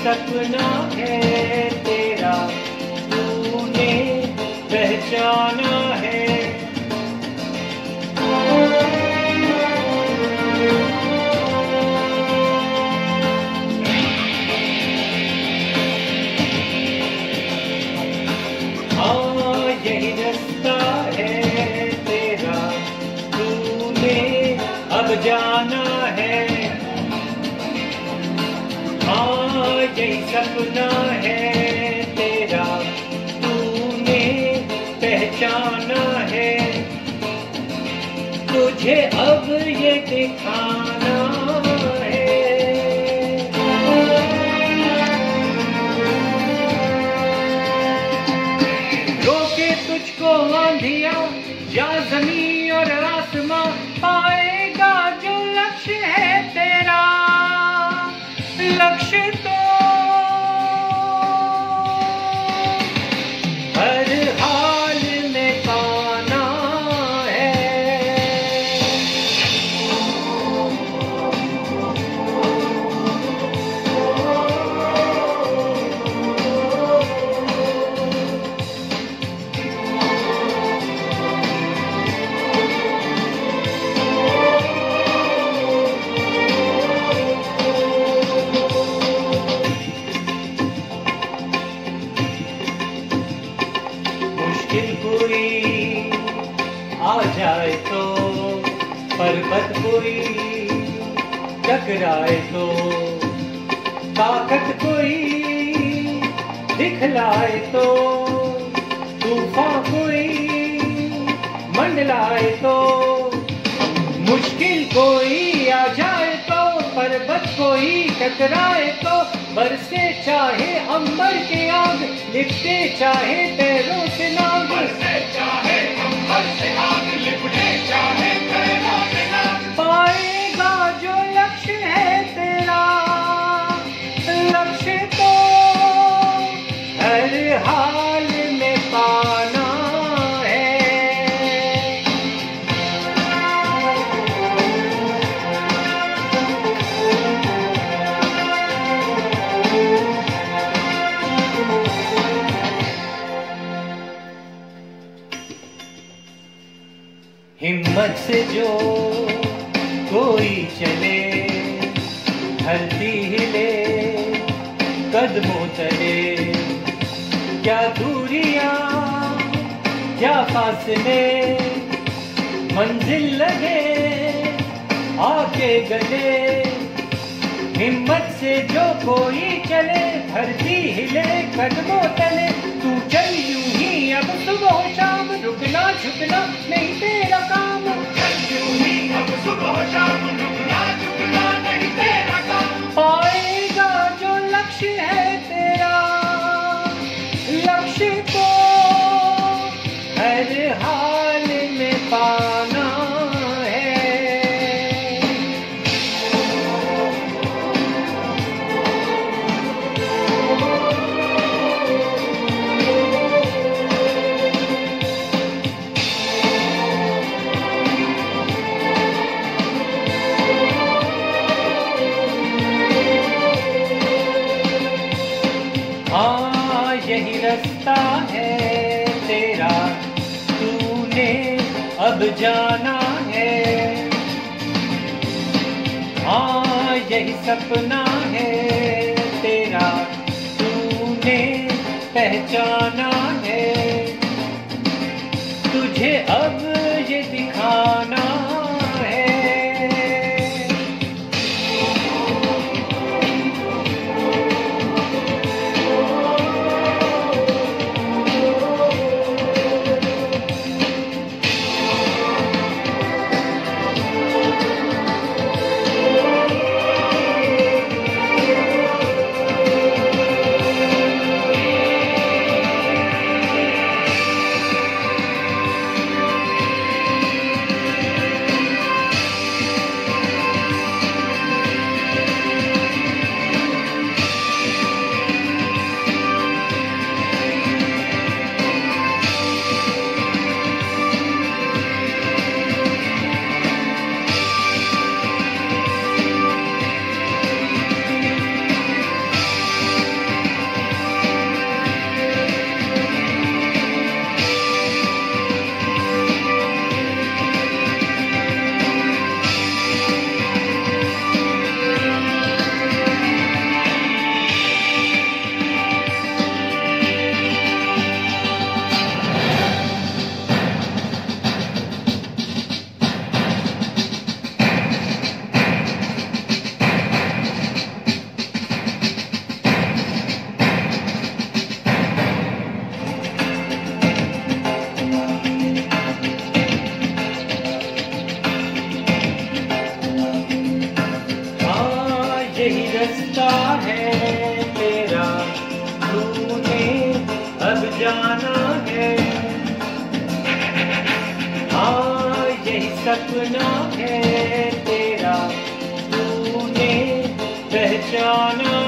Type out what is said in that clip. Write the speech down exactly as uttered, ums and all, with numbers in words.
सपना है तेरा, तूने पहचाना है। हाँ यही रास्ता है तेरा, तूने अब जाना है। हाँ यही सपना है तेरा, तूने पहचाना है। तुझे अब ये दिखाना है। रोके तुझको आंधिया या जमीन और आसमां, पाएगा जो लक्ष्य है तेरा। लक्ष्य तो हर हाल में पाना है। मुश्किल कोई आ जाए तो, पर्वत कोई टकराए तो, ताकत कोई दिखलाए तो, तूफान कोई मंडलाए तो। मुश्किल कोई आ जाए तो, पर्वत कोई टकराए तो, बरसे चाहे अंबर के आग, लिपटे चाहे पैरों से नाग। बरसे चाहे अंबर से आग, लिपटे चाहे पैरों से नाग। पाएगा जो लक्ष्य है तेरा, लक्ष्य तो हर हाल में पाना है। हिम्मत से जो कोई चले, धरती हिले कदमों तले। क्या दूरियां क्या फासले, मंजिल लगे आके गले। हिम्मत से जो कोई चले, धरती हिले कदमों तले। तू चल यूं ही अब सुबह शाम, रुकना झुकना नहीं तेरा काम। चल यूं ही अब सुबह शाम, रुकना झुकना नहीं तेरा काम। पाएगा जो लक्ष्य है तेरा, लक्ष्य को हर हाल में पाना है। हाँ यही रास्ता है तेरा, तूने अब जाना है। हाँ यही सपना है तेरा, तूने पहचाना है। तुझे अब ये दिखाना है। रास्ता है तेरा, तूने अब जाना है। हाँ यही सपना है तेरा, तूने पहचाना